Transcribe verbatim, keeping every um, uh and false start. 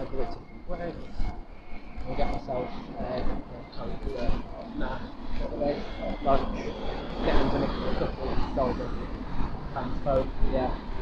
uh, do it different ways. I'll get myself a uh, coat, uh, nah, lunch, get underneath a couple of soldiers, transfer, yeah.